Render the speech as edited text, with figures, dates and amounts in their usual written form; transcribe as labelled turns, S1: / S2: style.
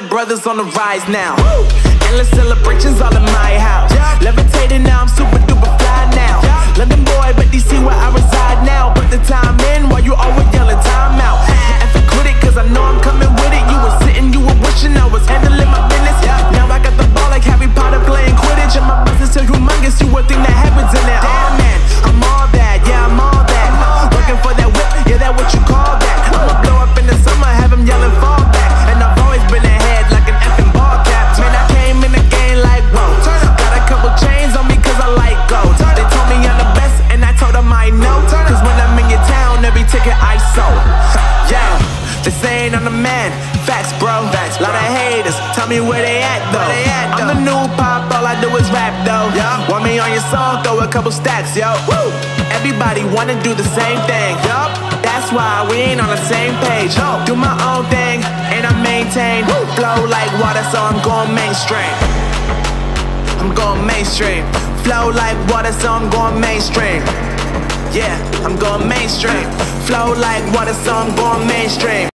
S1: brothers on the rise now. Woo! Endless celebrations all in my house. Levitating now, I'm super duper fly now. London boy, but DC where I reside now. Put the time in while you always yelling time out. And for quit it, cause I know I'm coming with it. You were sitting, you were wishing I was handling my business. Now I got the ball like Harry Potter playing Quidditch. And my business so humongous, you would think that happens in it. Oh man, I'm all that, yeah, I'm all that. Looking for that whip, yeah, that what you call that. I'ma blow up in the summer, have him yelling fall back. And I've always been ahead like an effing ball cap. Man, I came in the game like, whoa. Got a couple chains on me cause I like gold. They told me I'm the best and I told them I know. Cause when I'm in your town, every ticket I sold. Yeah, they saying I'm the man. Facts, bro. Lot of haters, tell me where they at though. I'm the new pop, all I do is rap though. Want me on your song, throw a couple stacks, yo. Woo! Everybody wanna do the same thing. Yup, that's why we ain't on the same page. Do my own thing, and I maintain. Flow like water, so I'm going mainstream. I'm going mainstream. Flow like water, so I'm going mainstream. Yeah, I'm going mainstream. Flow like water, so I'm going mainstream.